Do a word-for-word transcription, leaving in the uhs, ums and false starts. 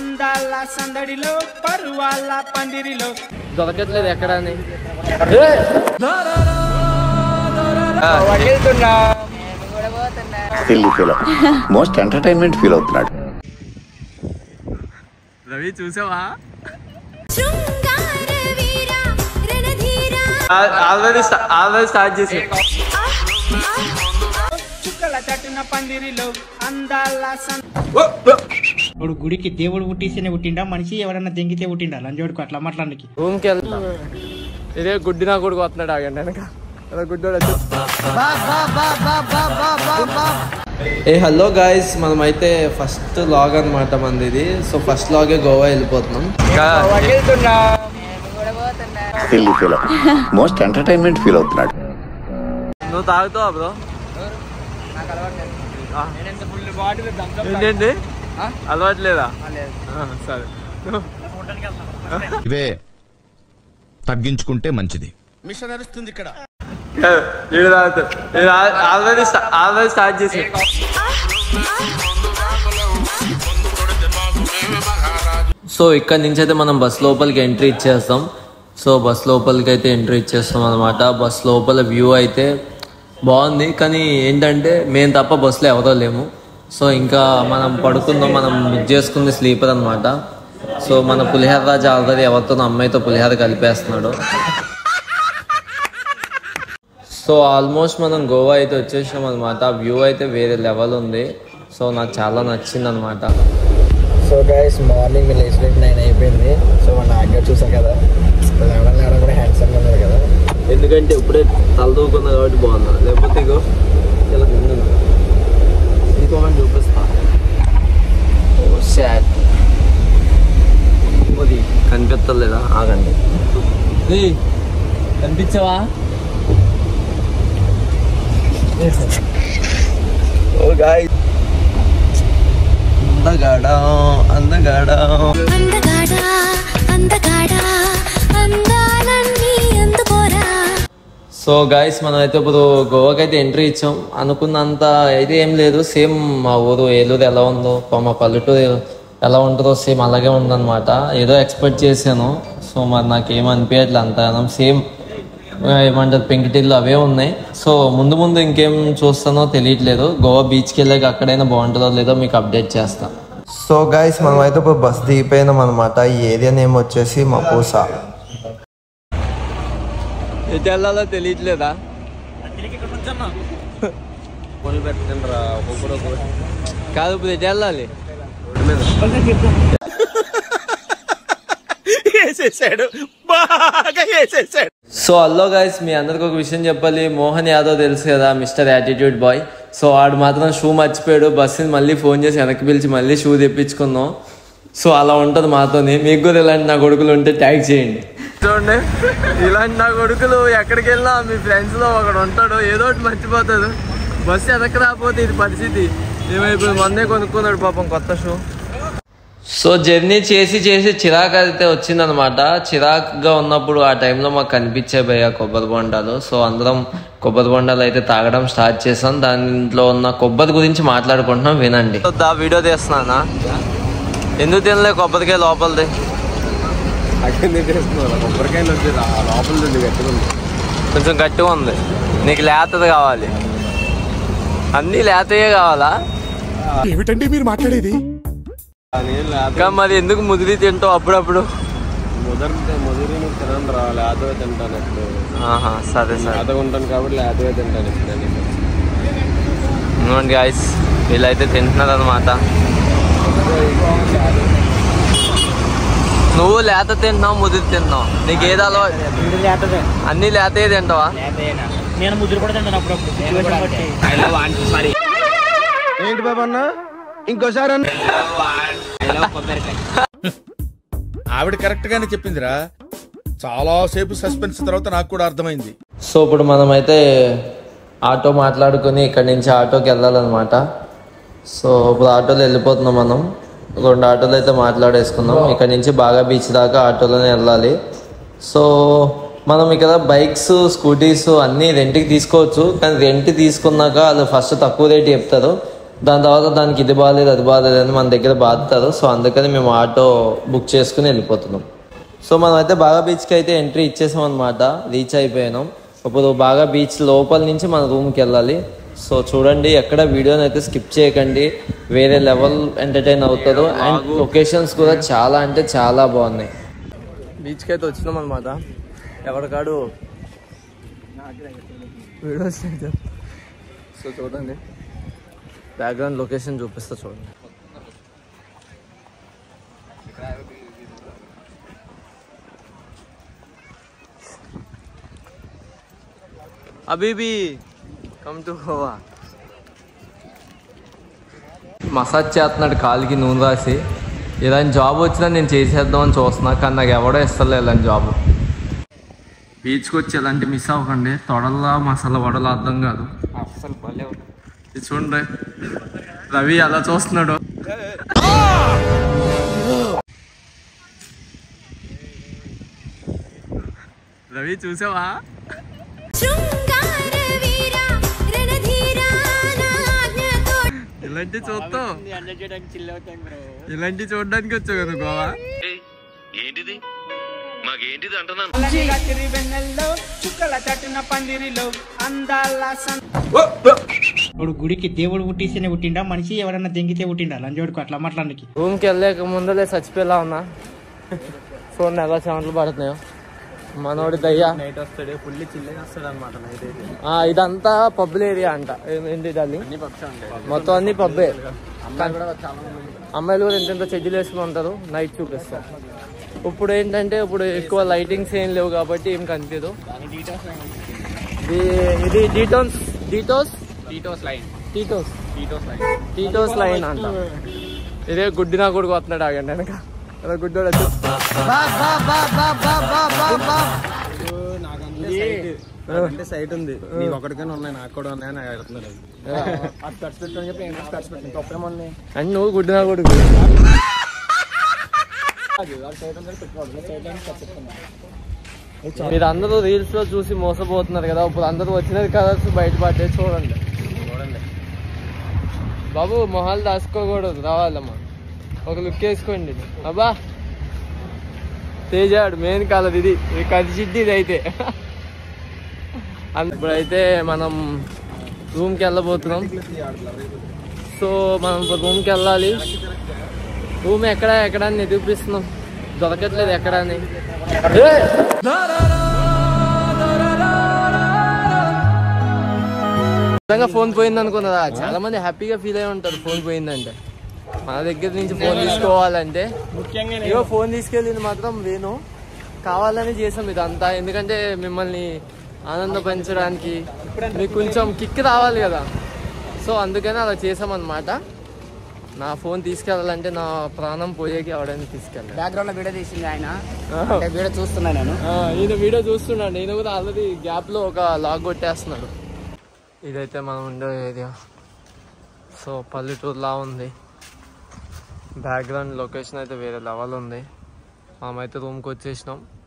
అందాల సందడిలో పరువాల పందిరిలో దొరకట్లేదు ఎక్కడ అని మోస్ట్ ఎంటర్టైన్మెంట్ ఫీల్ అవుతున్నాడు. రవి చూసావా ఆల్రెడీ ఆల్రెడీ స్టార్ట్ చేసి చుక్కల తట్టున పందిరిలో అందాల ఇప్పుడు గుడికి దేవుడు పుట్టిస్తేనే పుట్టిండా మనిషి ఎవరన్నా దెంగితే పుట్టిండా లంజోడుకు అట్లా మాట్లాడడానికి రూమ్కి వెళ్తా ఇదే గుడ్డి నా కొడుకు వస్తున్నాడు ఆగండి వెనక గుడ్డోడు ఏ హలో గాయస్ మనమైతే ఫస్ట్ లాగ్ అనమాట మనది ఇది. సో ఫస్ట్ లాగే గోవా వెళ్ళిపోతున్నాం. మోస్ట్ ఎంటర్టైన్మెంట్ ఫీల్ అవుతున్నాడు. నువ్వు తాగుతావా బ్రో? ఏంటండి అలవాట్లేదా? సరే ఇవే తగ్గించుకుంటే మంచిది. మిషన్ నడుస్తుంది ఇక్కడ. ఆల్రెడీ ఆల్రెడీ స్టార్ట్ చేసి సో ఇక్కడ నుంచి అయితే మనం బస్ లోపలికి ఎంట్రీ ఇచ్చేస్తాం. సో బస్ లోపలికి అయితే ఎంట్రీ ఇచ్చేస్తాం అనమాట. బస్ లోపల వ్యూ అయితే బాగుంది, కానీ ఏంటంటే మేము తప్ప బస్సులో ఎవరో లేము. సో ఇంకా మనం పడుకుందాం, మనం బుక్ చేసుకుంది స్లీపర్ అనమాట. సో మన పులిహార రాజు ఆల్రెడీ ఎవరితో అమ్మాయితో పులిహార కలిపేస్తున్నాడు. సో ఆల్మోస్ట్ మనం గోవా అయితే వచ్చేసాం అనమాట. వ్యూ అయితే వేరే లెవెల్ ఉంది. సో నాకు చాలా నచ్చింది అనమాట. సో గైస్ మార్నింగ్ లేచినట్టు నైన్ అయిపోయింది. సో మన నాన్నగారు చూసారు కదా, లేవడం లేవడం కూడా హ్యాండ్సమ్ ఉన్నారు కదా, ఎందుకంటే ఇప్పుడే తలదూకున్నా కాబట్టి బాగున్నా, లేకపోతే ఇగో ఇలా ఇంకో చూపిస్తా. ఓ షాట్ అది కనిపించలేదా? ఆగండి, కనిపించావా? ఓ గాయ్ అందగాడా అందగాడా అందగాడా అందగాడా అందాలన్నీ అందుకోరా. సో గాయస్ మనం అయితే ఇప్పుడు గోవాకి అయితే ఎంట్రీ ఇచ్చాం. అనుకున్నంత అయితే ఏం లేదు, సేమ్ మా ఊరు ఏలూరు ఎలా ఉందో, మా పల్లెటూరు ఎలా ఉంటుందో సేమ్ అలాగే ఉందన్నమాట. ఏదో ఎక్స్పెక్ట్ చేశాను. సో మరి నాకేం అనిపించట్లేదు అంత సేమ్ ఏమంటారు పెంకిటిల్లు అవే ఉన్నాయి. సో ముందు ముందు ఇంకేం చూస్తానో తెలియట్లేదు. గోవా బీచ్కి వెళ్ళాక అక్కడైనా బాగుంటుందో లేదో మీకు అప్డేట్ చేస్తాను. సో గైస్ మనం అయితే ఇప్పుడు బస్ దిగిపోయినాం అనమాట. ఈ ఏరియా నేమ్ వచ్చేసి మపూసా. ఎటు వెళ్ళాలో తెలియట్లేదా? కాదు ఇప్పుడు ఎటు వెళ్ళాలి? సో హలో గైస్, మీ అందరికి ఒక విషయం చెప్పాలి. మోహన్ యాదవ్ తెలుసు కదా, మిస్టర్ యాటిట్యూడ్ బాయ్. సో ఆడు మాత్రం షూ మర్చిపోయాడు. బస్సుని మళ్ళీ ఫోన్ చేసి వెనక్కి పిలిచి మళ్ళీ షూ తెప్పించుకుందాం. సో అలా ఉంటుంది మాతోని. మీకు కూడా ఇలాంటి నా కొడుకులు ఉంటే ట్యాగ్ చేయండి. చూడండి, ఇలాంటి నా కొడుకులు ఎక్కడికి వెళ్ళినా మీ ఫ్రెండ్స్ లో ఒకడు ఉంటాడు, ఏదో ఒకటి మర్చిపోతాడు. బస్సు వెనక్కి రాకపోతే ఇది పరిస్థితి ఏమైపోయింది. మొన్నే కొనుక్కున్నాడు పాపం కొత్త షూ. సో జర్నీ చేసి చేసి చిరాకు అయితే వచ్చిందనమాట. చిరాకుగా ఉన్నప్పుడు ఆ టైంలో మాకు కనిపించే భయ్య కొబ్బరి బొండాలు. సో అందరం కొబ్బరి బొండాలు అయితే తాగడం స్టార్ట్ చేసాం. దాంట్లో ఉన్న కొబ్బరి గురించి మాట్లాడుకుంటున్నాం, వినండి. వీడియో తీస్తున్నానా? ఎందుకు తినలే కొబ్బరికాయ లోపలిది? కొబ్బరికాయ లోపలిది గట్టిగా ఉంది, కొంచెం గట్టిగా ఉంది. నీకు లేతది కావాలి? అన్నీ లేతయే కావాలా? ఏమిటండి మీరు మాట్లాడేది? మరి ఎందుకు ముదిరి తింటావు అప్పుడప్పుడు? ముదిరితే ముదిరి తినండి రా, లేతవే తింటాను ఎప్పుడు. సరే సరే, లేతగా ఉంటాను కాబట్టి లేతవే తింటాను ఇప్పుడు. గాయస్ వీళ్ళైతే తింటున్నారు అనమాట. నువ్వు లేత తింటున్నావు, ముదిరి తింటున్నావు, నీకు ఏది అలవాటు? అన్ని లేతయే తింటావా? నేను ముద్ర కూడా తింటాను అప్పుడప్పుడు. ఏంటి బాబా అన్న ఇంకోసారి అన్న? ఆవిడ కరెక్ట్ గానే చెప్పిందిరా. చాలా సేపు సస్పెన్స్ తర్వాత నాకు కూడా అర్థమైంది. సో ఇప్పుడు మనమైతే ఆటో మాట్లాడుకుని ఇక్కడి నుంచి ఆటోకి వెళ్ళాలన్నమాట. సో ఇప్పుడు ఆటోలో వెళ్ళిపోతున్నాం మనం. రెండు ఆటోలు అయితే మాట్లాడేసుకున్నాం. ఇక్కడ నుంచి బాగా బీచ్ దాకా ఆటోలోనే వెళ్ళాలి. సో మనం ఇక్కడ బైక్స్ స్కూటీస్ అన్నీ రెంట్కి తీసుకోవచ్చు, కానీ రెంట్ తీసుకున్నాక వాళ్ళు ఫస్ట్ తక్కువ రేటు చెప్తారు. దాని తర్వాత దానికి ఇది బాగాలేదు అది బాగాలేదు అని మన దగ్గర బాధతారు. సో అందుకని మేము ఆటో బుక్ చేసుకుని వెళ్ళిపోతున్నాం. సో మనం అయితే బాగా బీచ్కి అయితే ఎంట్రీ ఇచ్చేసాం అనమాట. రీచ్ అయిపోయినాం. ఇప్పుడు బాగా బీచ్ లోపల నుంచి మన రూమ్కి వెళ్ళాలి. సో చూడండి, ఎక్కడ వీడియోని అయితే స్కిప్ చేయకండి, వేరే లెవెల్ ఎంటర్టైన్ అవుతారు. అండ్ లొకేషన్స్ కూడా చాలా అంటే చాలా బాగున్నాయి. బీచ్కి అయితే వచ్చినాం అనమాట. ఎవరికాడు వీడియోస్. సో చూడండి, బ్యాక్గ్రౌండ్ లొకేషన్ చూపిస్తా చూడండి. అబీబీ కమ్ టు గోవా. మసాజ్ చేస్తున్నాడు కాలికి నూనె రాసి. ఇలాంటి జాబ్ వచ్చినా నేను చేసేద్దామని చూస్తున్నా, కానీ నాకు ఎవడో ఇస్తలే ఇలాంటి జాబ్. బీచ్కి వచ్చి ఎలాంటి మిస్ అవ్వకండి. తొడల్లా మసాలా వడలు అర్థం కాదు అసలు. భలే ఇది చూడండి, రవి అలా చూస్తున్నాడు. రవి చూసావా? ఇలాంటి చూస్తావు, ఇలాంటి చూడడానికి వచ్చావు కదా గోవా. ఏంటిది మాకేంటిది అంటున్నాను. రాత్రి వెన్నెల్లో చుక్కల చట్టున పందిరిలో అందాల ఇప్పుడు గుడికి దేవుడు పుట్టిస్తేనే పుట్టిండా మనిషి ఎవరన్నా దెంగితే పుట్టిండా లంజోడుకు అట్లా మాట్లాడడానికి. రూమ్కి వెళ్ళలేక ముందలే చచ్చిపోయేలా ఉన్నా. ఫోన్ ఎలా చెమటలు పడుతున్నాయో. మనోడి దయ్యా నైట్ వస్తాడు, ఫుల్లీ చిల్లగా వస్తాడు అనమాట నైట్ అయితే. ఇదంతా పబ్బుల ఏరియా అంట. ఏంటి అది మొత్తం అన్ని పబ్బే. అమ్మాయిలు కూడా ఎంతెంత చెడ్డీలు వేసుకుని ఉంటారు. నైట్ చూపిస్తారు. ఇప్పుడు ఏంటంటే ఇప్పుడు ఎక్కువ లైటింగ్స్ ఏం లేవు కాబట్టి ఏం కనిపించదు. ఇది డీటోన్స్ డీటోస్ టీటోస్ లైన్ టీటోస్ టీటోస్ లైన్ టీటోస్ లైన్ అంట. ఇదే గుడ్డినా కొడుకు వస్తున్నాడు. ఆగండి వెనక గుడ్డోడు వచ్చి అంటే సైట్ ఉంది, నీకు ఒకటికైనా ఉన్నాయి, నాకు కూడా ఉన్నాయని అడుగుతున్నాడు. అని నువ్వు గుడ్డినా కొడుకు. మీరు అందరూ రీల్స్ లో చూసి మోసపోతున్నారు కదా. ఇప్పుడు అందరూ వచ్చినది కలర్స్ బయటపడ్డే. చూడండి చూడండి బాబు, మొహాలు దాచుకోకూడదు, రావాలమ్మా. ఒక లుక్ వేసుకోండి. అబ్బా తేజాడు మెయిన్ కలర్ ఇది. కదిచిద్ది ఇది అయితే. ఇప్పుడైతే మనం రూమ్కి వెళ్ళబోతున్నాం. సో మనం ఇప్పుడు రూమ్కి వెళ్ళాలి. రూమ్ ఎక్కడ ఎక్కడ అని చూపిస్తున్నాం, దొరకట్లేదు ఎక్కడ అని. నిజంగా ఫోన్ పోయింది అనుకున్నదా? చాలా మంది హ్యాపీగా ఫీల్ అయి ఉంటారు ఫోన్ పోయిందంటే. మన దగ్గర నుంచి ఫోన్ తీసుకోవాలంటే ఇగో ఫోన్ తీసుకెళ్ళింది మాత్రం వేణు. కావాలని చేసాం ఇదంతా, ఎందుకంటే మిమ్మల్ని ఆనందపరచడానికి, మీకు కొంచెం కిక్ రావాలి కదా. సో అందుకని అలా చేసామన్నమాట. నా ఫోన్ తీసుకెళ్ళాలంటే నా ప్రాణం పోయేకి ఎవడైనా తీసుకెళ్ళాలి. బ్యాక్గ్రౌండ్ వీడియో తీసింది ఆయన, వీడియో చూస్తున్నా నేను. ఈయన వీడియో చూస్తున్నాడు. నేను కూడా ఆల్రెడీ గ్యాప్ లో ఒక లాగ్ కొట్టేస్తున్నాడు. ఇదైతే మనం ఉండే ఏరియా. సో పల్లెటూరులా ఉంది. బ్యాక్గ్రౌండ్ లొకేషన్ అయితే వేరే లెవెల్ ఉంది. మనమైతే రూమ్కి వచ్చేసినాం.